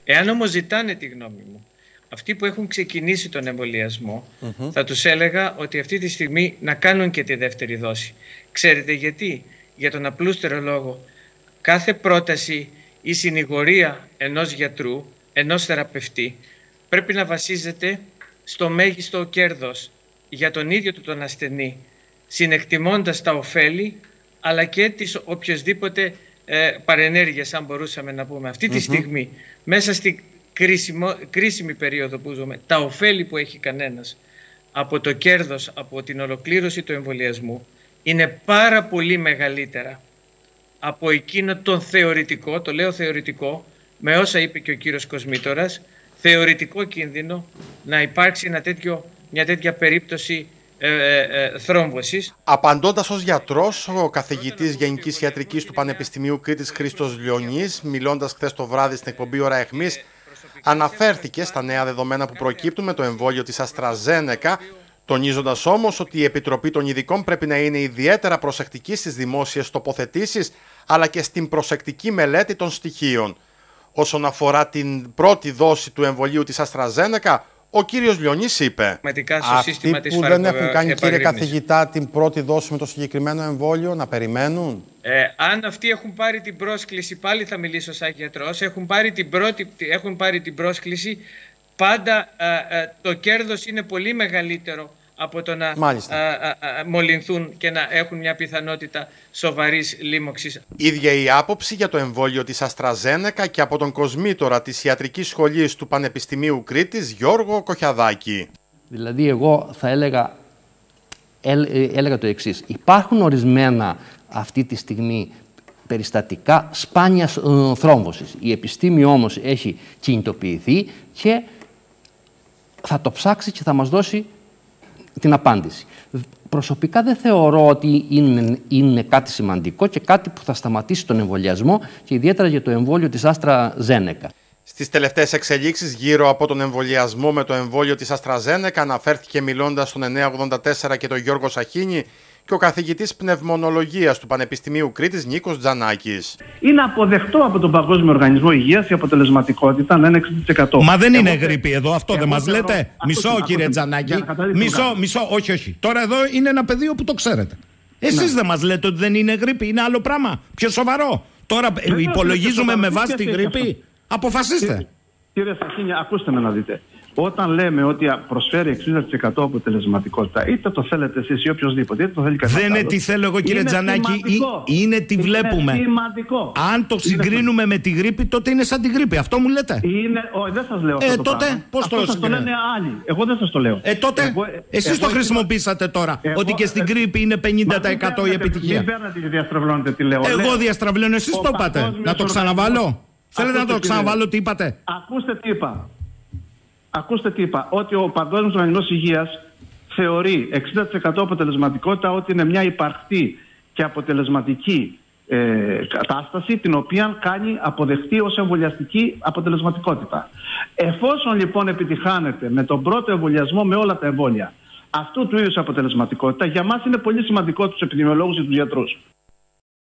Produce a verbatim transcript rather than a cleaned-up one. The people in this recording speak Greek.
Εάν όμως ζητάνε τη γνώμη μου, αυτοί που έχουν ξεκινήσει τον εμβολιασμό, mm-hmm. θα τους έλεγα ότι αυτή τη στιγμή να κάνουν και τη δεύτερη δόση. Ξέρετε γιατί? Για τον απλούστερο λόγο. Κάθε πρόταση ή συνηγορία ενός γιατρού, ενός θεραπευτή, πρέπει να βασίζεται στο μέγιστο κέρδος για τον ίδιο του τον ασθενή, συνεκτιμώντας τα ωφέλη, αλλά και τις οποιοσδήποτε ε, παρενέργειες, αν μπορούσαμε να πούμε. Αυτή τη mm-hmm. στιγμή, μέσα στη κρίσιμο, κρίσιμη περίοδο που ζούμε, τα ωφέλη που έχει κανένας από το κέρδος, από την ολοκλήρωση του εμβολιασμού, είναι πάρα πολύ μεγαλύτερα από εκείνο τον θεωρητικό, το λέω θεωρητικό, με όσα είπε και ο κύριος Κοσμήτορας, θεωρητικό κίνδυνο να υπάρξει ένα τέτοιο, μια τέτοια περίπτωση ε, ε, ε, θρόμβωσης. Απαντώντας ως γιατρός, ο καθηγητής Γενικής Ιατρικής του Πανεπιστημίου Κρήτης Χρήστος Λιονής, μιλώντας χθες το βράδυ στην εκπομπή Ώρα Αιχμής, αναφέρθηκε στα νέα δεδομένα που προκύπτουν με το εμβόλιο της AstraZeneca, τονίζοντας όμως ότι η Επιτροπή των Ειδικών πρέπει να είναι ιδιαίτερα προσεκτική στις δημόσιες τοποθετήσεις, αλλά και στην προσεκτική μελέτη των στοιχείων. Όσον αφορά την πρώτη δόση του εμβολίου της AstraZeneca, ο κύριος Λιονής είπε: Αυτοί που δεν έχουν κάνει, κύριε καθηγητά, την πρώτη δόση με το συγκεκριμένο εμβόλιο, να περιμένουν. Ε, αν αυτοί έχουν πάρει την πρόσκληση, πάλι θα μιλήσω σαν γιατρός, έχουν πάρει την, πρώτη, έχουν πάρει την πρόσκληση, πάντα ε, ε, το κέρδος είναι πολύ μεγαλύτερο από το να α, α, α, μολυνθούν και να έχουν μια πιθανότητα σοβαρής λίμωξης. Ίδια η άποψη για το εμβόλιο της AstraZeneca και από τον κοσμήτορα της Ιατρικής Σχολής του Πανεπιστημίου Κρήτης, Γιώργο Κοχιαδάκη. Δηλαδή εγώ θα έλεγα, έλεγα το εξής. Υπάρχουν ορισμένα αυτή τη στιγμή περιστατικά σπάνιας ε, θρόμβωσης. Η επιστήμη όμως έχει κινητοποιηθεί και θα το ψάξει και θα μας δώσει την απάντηση. Προσωπικά δεν θεωρώ ότι είναι, είναι κάτι σημαντικό και κάτι που θα σταματήσει τον εμβολιασμό και ιδιαίτερα για το εμβόλιο της AstraZeneca. Στις τελευταίες εξελίξεις γύρω από τον εμβολιασμό με το εμβόλιο της AstraZeneca αναφέρθηκε μιλώντας στον εννιακόσια ογδόντα τέσσερα και τον Γιώργο Σαχίνη και ο καθηγητής πνευμονολογίας του Πανεπιστημίου Κρήτης Νίκος Τζανάκης. Είναι αποδεκτό από τον Παγκόσμιο Οργανισμό Υγείας η αποτελεσματικότητα να είναι εξήντα τοις εκατό. Μα δεν είναι γρίπη εδώ, αυτό δεν μας λέτε. Μισό, κύριε Τζανάκη. Μισό, μισό, όχι, όχι. Τώρα εδώ είναι ένα πεδίο που το ξέρετε. Εσείς δεν μας λέτε ότι δεν είναι γρίπη, είναι άλλο πράγμα. Πιο σοβαρό. Τώρα υπολογίζουμε με βάση τη γρίπη. Αποφασίστε. Κύριε Σαχίνη, ακούστε με να δείτε. Όταν λέμε ότι προσφέρει εξήντα τοις εκατό αποτελεσματικότητα, είτε το θέλετε εσείς ή οποιοδήποτε, είτε το θέλει κανένας. Δεν είναι τι θέλω εγώ, κύριε Τζανάκη, είναι τι βλέπουμε. Είναι σημαντικό. Αν το συγκρίνουμε με τη γρίπη, τότε είναι σαν τη γρίπη. Αυτό μου λέτε. Είναι, ο, δεν σας λέω αυτό. Ε, το τότε πώς το σας το λένε άλλοι. Εγώ δεν σας το λέω. Ε, τότε εγώ, εσείς εγώ, το χρησιμοποίησατε τώρα. Εγώ, ότι και στην γρίπη είναι πενήντα τοις εκατό η επιτυχία. Δεν παίρνετε και διαστραβλώνετε τι λέω. Εγώ διαστραβλώνω, εσείς το είπατε. Να το ξαναβάλω. Θέλετε να το ξαναβάλω τι είπατε. Ακούστε τι είπα. Ακούστε τι είπα, ότι ο Παγκόσμιος Οργανισμός Υγείας θεωρεί εξήντα τοις εκατό αποτελεσματικότητα ότι είναι μια υπαρκτή και αποτελεσματική ε, κατάσταση την οποία κάνει αποδεκτή ως εμβολιαστική αποτελεσματικότητα. Εφόσον λοιπόν επιτυχάνεται με τον πρώτο εμβολιασμό με όλα τα εμβόλια αυτού του είδους αποτελεσματικότητα, για μας είναι πολύ σημαντικό τους επιδημιολόγους και τους γιατρούς.